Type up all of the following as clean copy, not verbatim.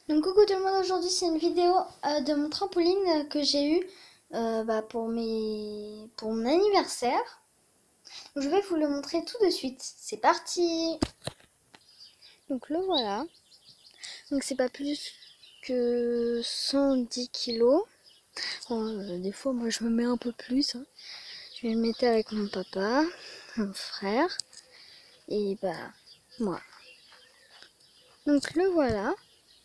Donc coucou tout le monde, aujourd'hui c'est une vidéo de mon trampoline que j'ai eu pour mon anniversaire. Donc, je vais vous le montrer tout de suite. C'est parti. Donc le voilà. Donc c'est pas plus que 110 kilos. Bon, des fois moi je me mets un peu plus. Hein. Je vais le mettre avec mon papa, mon frère et moi. Donc le voilà.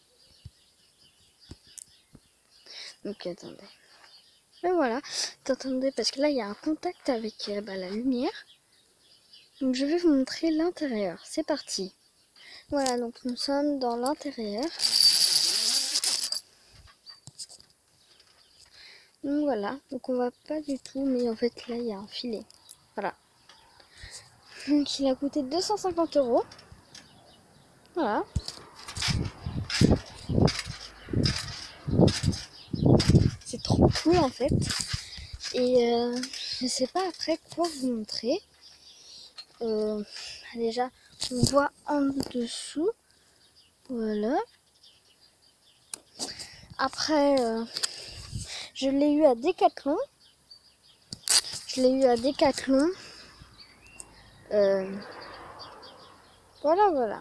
Donc attendez. Et voilà, attendez parce que là il y a un contact avec la lumière. Donc je vais vous montrer l'intérieur. C'est parti. Voilà, donc nous sommes dans l'intérieur. Donc voilà, donc on voit pas du tout, mais en fait là il y a un filet. Voilà. Donc il a coûté 250 €. Voilà. C'est trop cool en fait. Et je sais pas après quoi vous montrer. Déjà, on voit en dessous. Voilà. Après, je l'ai eu à Decathlon. Voilà.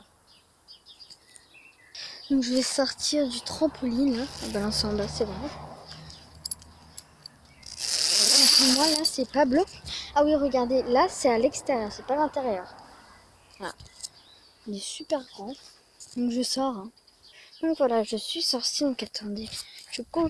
Donc je vais sortir du trampoline. Là. Ah ben c'est en bas, c'est vrai. Donc, moi là c'est pas bleu. Ah oui regardez, là c'est à l'extérieur, c'est pas à l'intérieur. Voilà. Il est super grand. Donc je sors. Hein. Donc voilà, je suis sortie. Donc attendez. Je cours.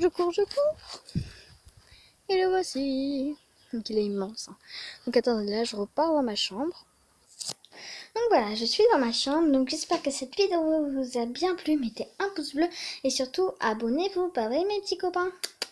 Et le voici. Donc il est immense. Hein. Donc attendez, là je repars dans ma chambre. Donc voilà, je suis dans ma chambre. Donc j'espère que cette vidéo vous a bien plu. Mettez un pouce bleu et surtout abonnez-vous. Bye bye mes petits copains.